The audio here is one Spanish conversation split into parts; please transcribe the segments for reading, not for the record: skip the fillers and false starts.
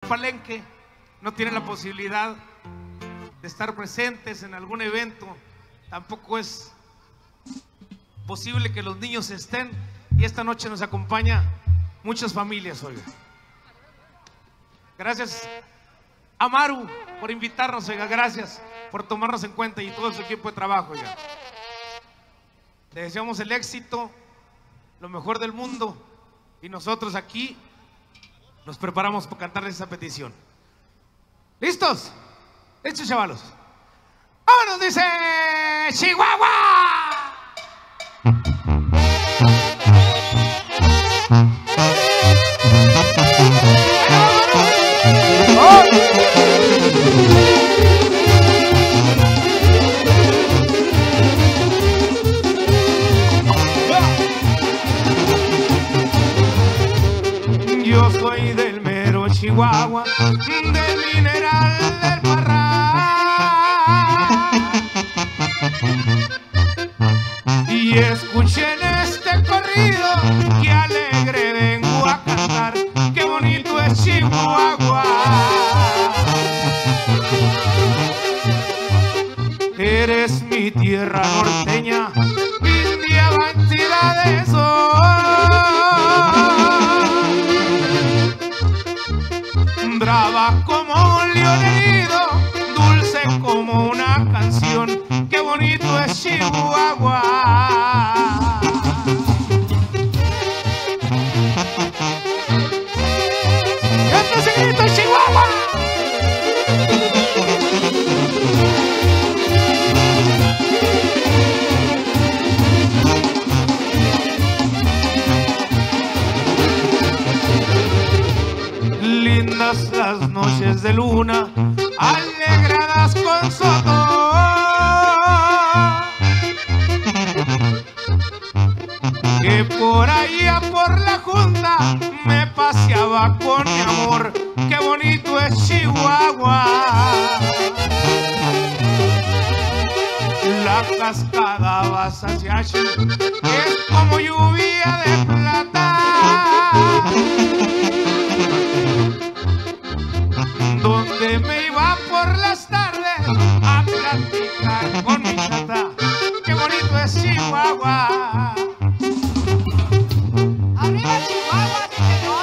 Palenque no tienen la posibilidad de estar presentes en algún evento, tampoco es posible que los niños estén, y esta noche nos acompaña muchas familias, oiga. Gracias a Maru por invitarnos, oiga, gracias por tomarnos en cuenta y todo su equipo de trabajo, oiga. Le deseamos el éxito, lo mejor del mundo, y nosotros aquí nos preparamos para cantarles esa petición. ¿Listos? ¿Listos, chavalos? ¡Vámonos! Dice Chihuahua. Yo soy del mero Chihuahua, del mineral del Parral, y escuchen este corrido que alegre vengo a cantar. Qué bonito es Chihuahua. Eres mi tierra norteña, india vestida de sol, brava como un león herido, dulce como una canción. Qué bonito es Chihuahua. ¡Esto se grita Chihuahua! Lindas las noches de luna, alegradas con soto, que por allá por la junta me paseaba con mi amor. Qué bonito es Chihuahua. La cascada Basayashi es como lluvia de plata, donde me iba por las tardes a platicar con mi chata. Qué bonito es Chihuahua. ¡Arriba Chihuahua, mi señor!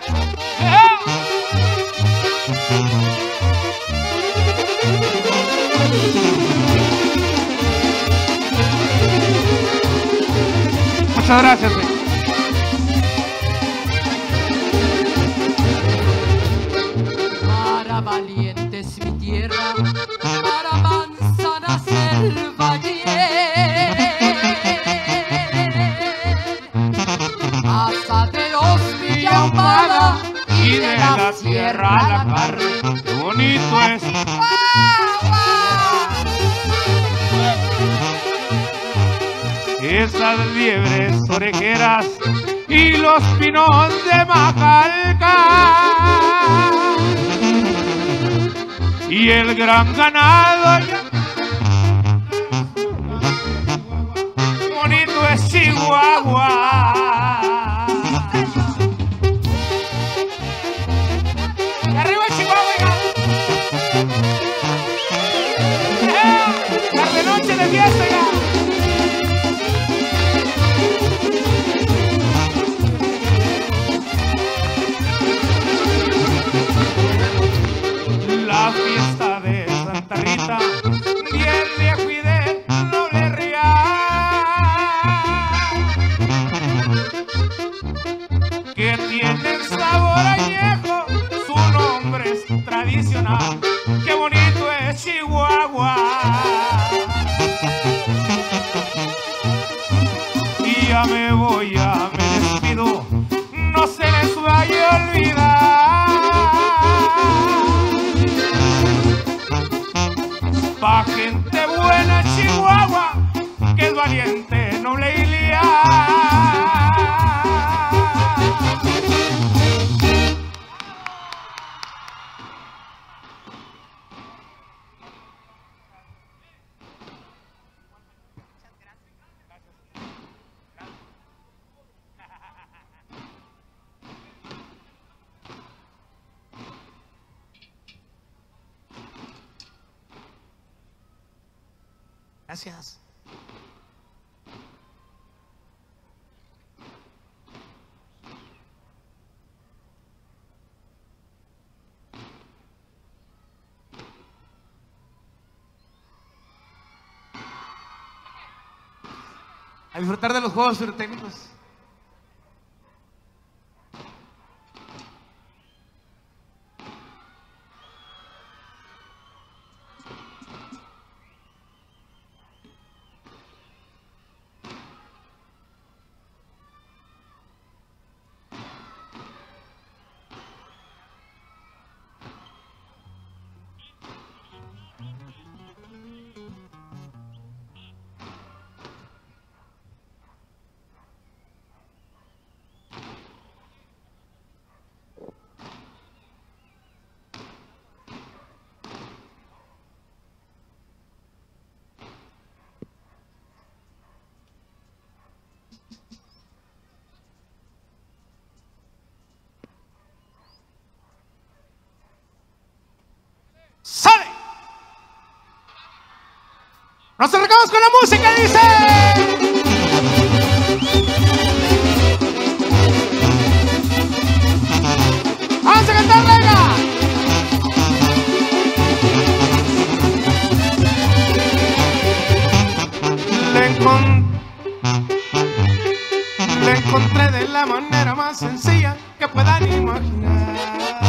Muchas gracias, güey. Valientes mi tierra, para manzanas el valle, asaderos Villa Ahumada Y de la tierra a la carne, qué bonito es. Esas liebres orejeras y los pinos de Majalca, y el gran ganado. Bonito es Chihuahua. ¡Y arriba Chihuahua! ¡Tarde noche de fiesta! La fiesta de Santa Rita, bien viejo y de noble real, que tiene el sabor añejo, su nombre es tradicional. Qué bonito es Chihuahua. Y ya me voy, ya me despido, no se les vaya a olvidar. Pa' gente buena Chihuahua, que es valiente, noble y leal. Gracias. A disfrutar de los juegos pirotécnicos. ¡Sale! Nos acercamos con la música, dice. ¡Vamos a cantar, venga! Le encontré de la manera más sencilla que puedan imaginar.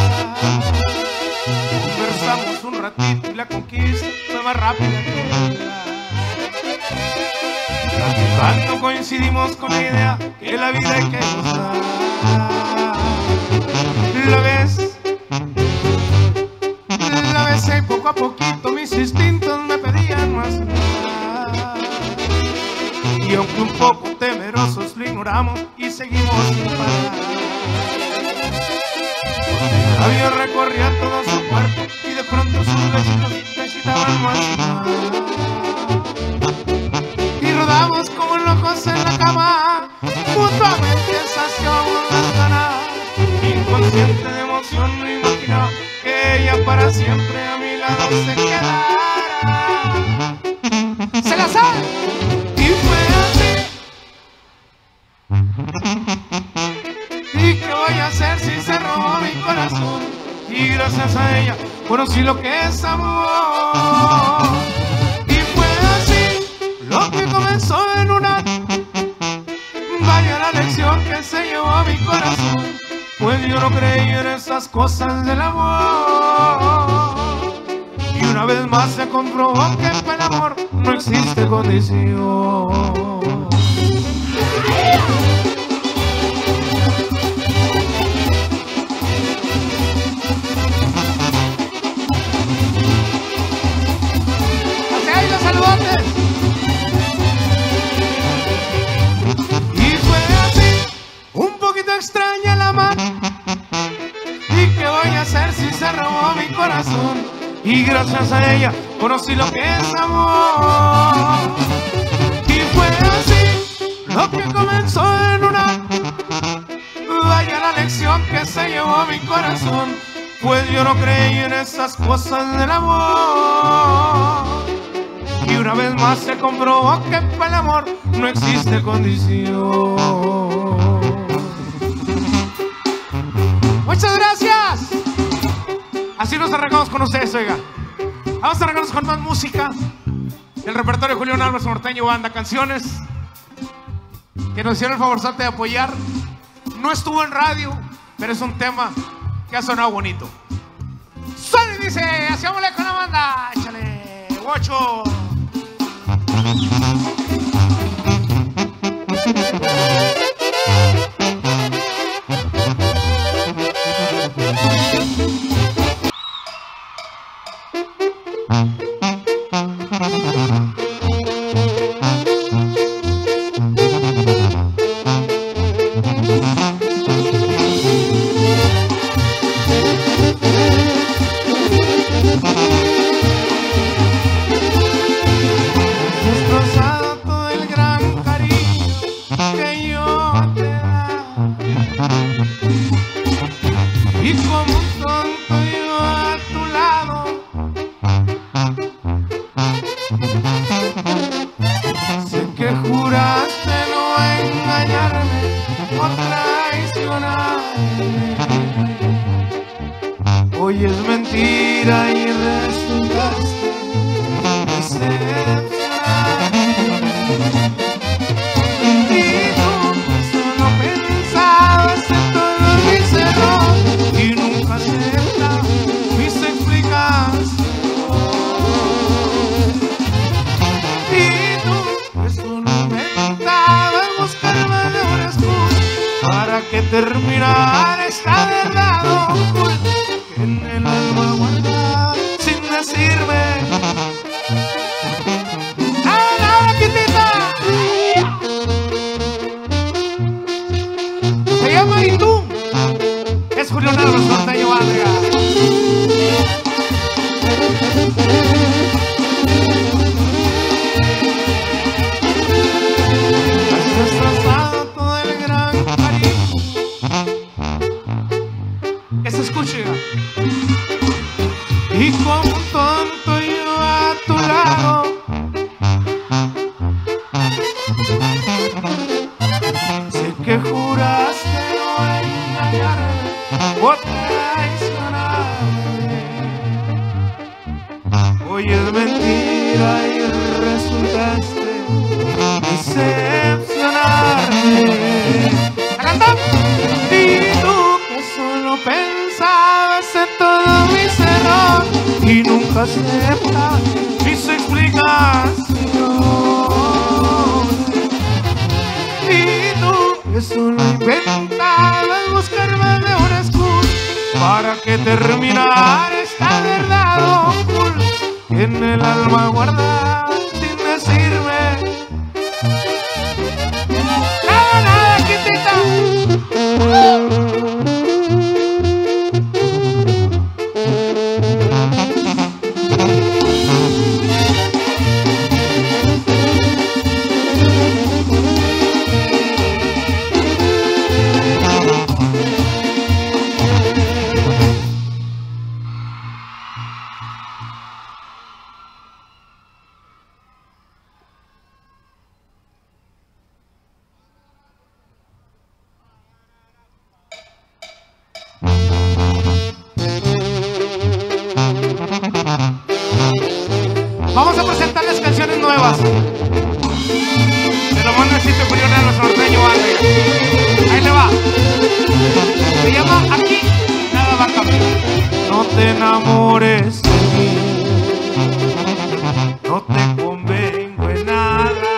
Conversamos un ratito y la conquista fue más rápida que la platicando coincidimos con la idea que la vida hay que gozar. La besé y poco a poquito mis instintos me pedían más. Y aunque un poco temerosos lo ignoramos y seguimos sin parar. El labio recorría todo su cuerpo y de pronto sus besitos necesitaban más y más. Y rodamos como locos en la cama, mutuamente saciamos las ganas. Inconsciente de emoción no imaginaba que ella para siempre a mi lado se quedara. ¡Se la sabe! Y fue así. ¿Y qué voy a hacer si se robó mi corazón? Y gracias a ella conocí lo que es amor. Y fue así lo que comenzó en una. Vaya la lección que se llevó a mi corazón. Pues yo no creí en esas cosas del amor. Y una vez más se comprobó que para el amor no existe condición. Saludotes. Y fue así, un poquito extraña la mano. ¿Y qué voy a hacer si se robó mi corazón? Y gracias a ella conocí lo que es amor. Y fue así, lo que comenzó en una. Vaya la lección que se llevó mi corazón. Pues yo no creí en esas cosas del amor. Y una vez más se comprobó que para el amor no existe condición. Muchas gracias. Así nos arrancamos con ustedes, oiga. Vamos a arrancarnos con más música del repertorio de Julián Álvarez Norteño Banda. Canciones que nos hicieron el favorzote de apoyar. No estuvo en radio, pero es un tema que ha sonado bonito. ¡Sale! Dice, hacíamosle con la banda. Échale, guacho. Destrozado todo el gran cariño que yo Hoy es mentira y resultaste decepcionar. Y tú solo pensabas en todo mis errores y nunca aceptas mis explicaciones. Y tú solo inventabas buscarme de una excusa para que terminara esta verdad oculta que en el alma guardada sin decirme. ¡Ahora, quitita! Se llama Y tú. Es Julián Álvarez Norteño Banda. Has destrozado todo el gran cariño que se escuche. Y como un tonto yo a tu lado, sé que juraste no engañarme o traicionarme. Hoy es mentira y resultaste decepcionarme. ¡La cantamos! Y tú que solo pensabas en todos mis errores y nunca aceptas mis explicaciones. Y tú que solo inventabas buscarme de una excusa para que terminara esta verdad oculta que en el alma guardada sin decirme. Nada, nada, quitita. Vamos a presentarles canciones nuevas. Se lo mando así, Julián Álvarez Norteño Banda. Ahí le va. Se llama Aquí nada va a cambiar. No te enamores de mí, no te convengo en nada.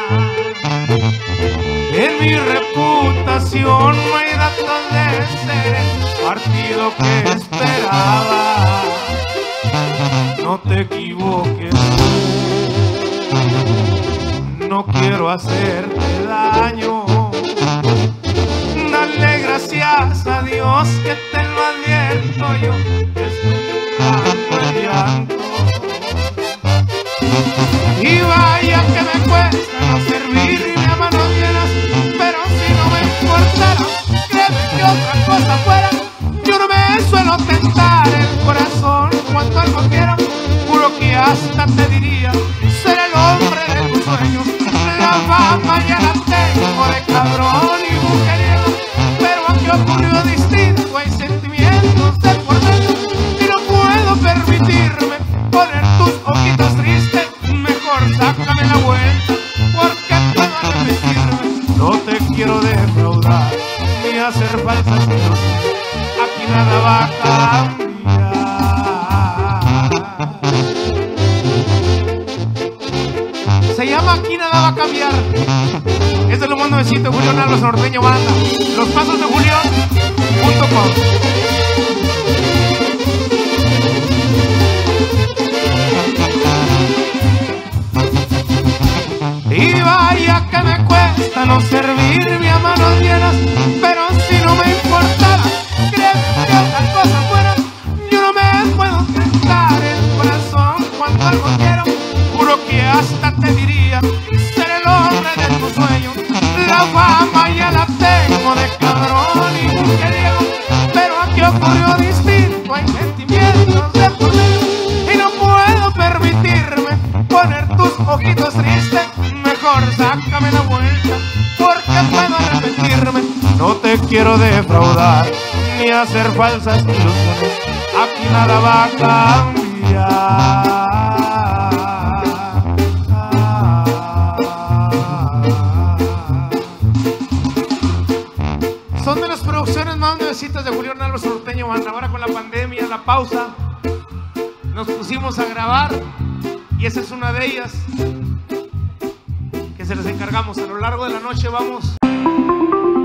En mi reputación no hay datos de ser el partido que esperaba. No te equivoques, no quiero hacerte daño. Dale gracias a Dios que te lo advierto yo, que estoy llorando el llanto. Y vaya que me cuesta no servirme a manos llenas, pero si no me importara, créeme que otra cosa fuera. Yo no me suelo tentar el corazón cuando algo quiero, juro que hasta te diría ser el hombre de tus sueños. La fama ya la tengo de cabrón y mujeriego, pero aquí ocurrió distinto, hay sentimientos de por dentro y no puedo permitirme poner tus ojitos tristes. Mejor sácame la vuelta porque puedo arrepentirme. No te quiero defraudar ni hacer falsas ilusiones. Aquí nada va a cambiar. Se llama Aquí nada va a cambiar. Es de lo más nuevecito, Julián Álvarez Norteño Banda. Los pasos de Julián.com. Y vaya que me cuesta no servirme a manos llenas, pero si no me importara, créeme que otra cosa fuera. Yo no me puedo tentar el corazón cuando algo quiero, juro que hasta te diría ser el hombre de tus sueños. La fama ya la tengo de cabrón y mujeriego, pero aquí ocurrió distinto, hay sentimientos de por medio y no puedo permitirme poner tus ojitos tristes. Mejor sácame la vuelta porque puedo arrepentirme. No te quiero defraudar ni hacer falsas ilusiones. Aquí nada va a cambiar. Son de las producciones más nuevecitas de Julián Álvarez Norteño Banda. Ahora con la pandemia, la pausa, nos pusimos a grabar y esa es una de ellas que se les encargamos. A lo largo de la noche vamos